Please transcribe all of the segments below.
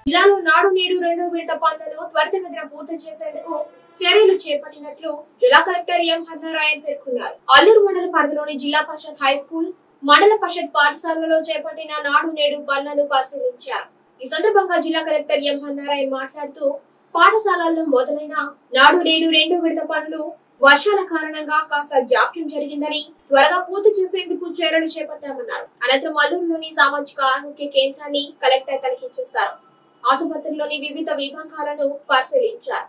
జిల్లాలో నాడు నేడు రెండో విడత పనులను త్వరితగతిన పూర్తి చేసేందుకు చర్యలు చేపట్టినట్లు జిల్లా కలెక్టర్ ఎం హరినారాయణ పేర్కొన్నారు. అల్లూరు మండల పరిధిలోని జిల్లా పరిషత్ హై స్కూల్, మండల పరిషత్ పాఠశాలలో చేపట్టిన నాడు నేడు పనులను పరిశీలించారు. ఈ సందర్భంగా జిల్లా కలెక్టర్ ఎం హరినారాయణ మాట్లాడుతూ పాఠశాలల్లో మొదలైన నాడు నేడు రెండో విడత పనులు వర్షాల కారణంగా కాస్త జాప్యం జరిగిందని త్వరగా పూర్తి చేసేందుకు చర్యలు చేపట్టామన్నారు. అనంతరం అల్లూరులోని సామాజిక ఆరోగ్య కేంద్రాన్ని కలెక్టర్ తనిఖీ చేశారు. ఆసుపత్రిలోని వివిధ విభాగాలను పరిశీలించారు.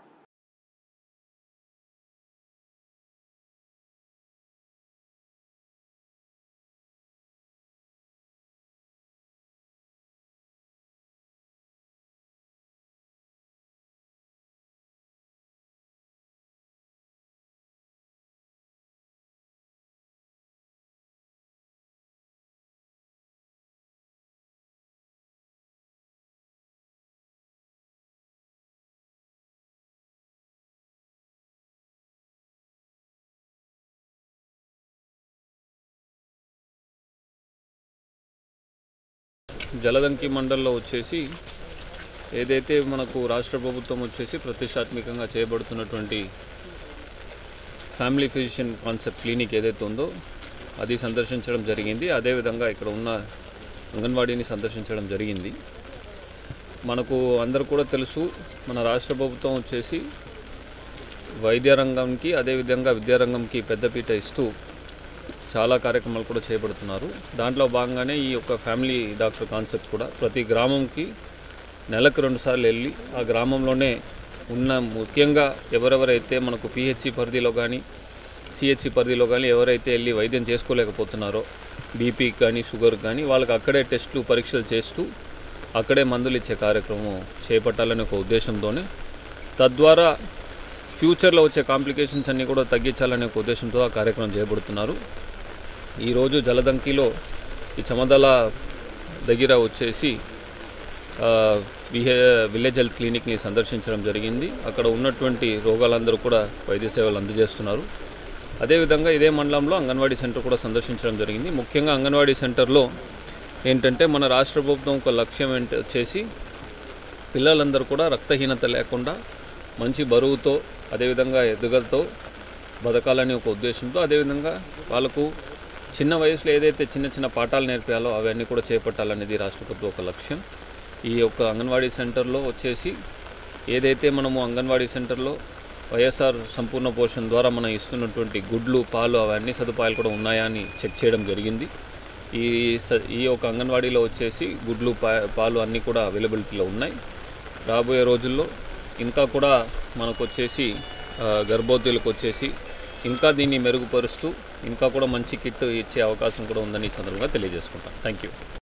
జలదంకి మండల్లో వచ్చేసి ఏదైతే మనకు రాష్ట్ర ప్రభుత్వం వచ్చేసి ప్రతిష్టాత్మకంగా చేయబడుతున్నటువంటి ఫ్యామిలీ ఫిజిషియన్ కాన్సెప్ట్ క్లినిక్ ఏదైతే ఉందో అది సందర్శించడం జరిగింది. అదేవిధంగా ఇక్కడ ఉన్న అంగన్వాడీని సందర్శించడం జరిగింది. మనకు అందరూ కూడా తెలుసు, మన రాష్ట్ర ప్రభుత్వం వచ్చేసి వైద్య రంగంకి అదేవిధంగా విద్యారంగంకి పెద్దపీట ఇస్తూ చాలా కార్యక్రమాలు కూడా చేపడుతున్నారు. దాంట్లో భాగంగానే ఈ యొక్క ఫ్యామిలీ డాక్టర్ కాన్సెప్ట్ కూడా ప్రతి గ్రామంకి నెలకు 2 సార్లు వెళ్ళి ఆ గ్రామంలోనే ఉన్న ముఖ్యంగా ఎవరెవరైతే మనకు పిహెచ్సి పరిధిలో కానీ సిహెచ్సి పరిధిలో కానీ ఎవరైతే వెళ్ళి వైద్యం చేసుకోలేకపోతున్నారో బీపీకి కానీ షుగర్కి కానీ వాళ్ళకి అక్కడే టెస్టులు పరీక్షలు చేస్తూ అక్కడే మందులు ఇచ్చే కార్యక్రమం చేపట్టాలనే ఒక ఉద్దేశంతోనే, తద్వారా ఫ్యూచర్లో వచ్చే కాంప్లికేషన్స్ అన్నీ కూడా తగ్గించాలనే ఒక ఉద్దేశంతో ఆ కార్యక్రమం చేపడుతున్నారు. ఈరోజు జలదంకిలో ఈ చమదల దగ్గర వచ్చేసి విలేజ్ హెల్త్ క్లినిక్ని సందర్శించడం జరిగింది. అక్కడ ఉన్నటువంటి రోగాలందరూ కూడా వైద్య సేవలు అందజేస్తున్నారు. అదేవిధంగా ఇదే మండలంలో అంగన్వాడీ సెంటర్ కూడా సందర్శించడం జరిగింది. ముఖ్యంగా అంగన్వాడీ సెంటర్లో ఏంటంటే మన రాష్ట్ర ప్రభుత్వం ఒక లక్ష్యం వచ్చేసి పిల్లలందరూ కూడా రక్తహీనత లేకుండా మంచి బరువుతో అదేవిధంగా ఎదుగుదలతో బతకాలని ఒక ఉద్దేశంతో, అదేవిధంగా వాళ్ళకు చిన్న వయసులో ఏదైతే చిన్న చిన్న పాఠాలు నేర్పాలో అవన్నీ కూడా చేపట్టాలనేది రాష్ట్ర ప్రభుత్వం ఒక లక్ష్యం. ఈ యొక్క అంగన్వాడీ సెంటర్లో వచ్చేసి ఏదైతే మనము అంగన్వాడీ సెంటర్లో వైఎస్ఆర్ సంపూర్ణ పోషణ ద్వారా మనం ఇస్తున్నటువంటి గుడ్లు, పాలు అవన్నీ సదుపాయాలు కూడా ఉన్నాయా అని చెక్ చేయడం జరిగింది. ఈ యొక్క అంగన్వాడీలో వచ్చేసి గుడ్లు, పాలు అన్నీ కూడా అవైలబిలిటీలో ఉన్నాయి. రాబోయే రోజుల్లో ఇంకా కూడా మనకు వచ్చేసి గర్భవతులకు వచ్చేసి ఇంకా దీన్ని మెరుగుపరుస్తూ ఇంకా కూడా మంచి కిట్ ఇచ్చే అవకాశం కూడా ఉందని ఈ సందర్భంగా తెలియజేసుకుంటాం. Thank you.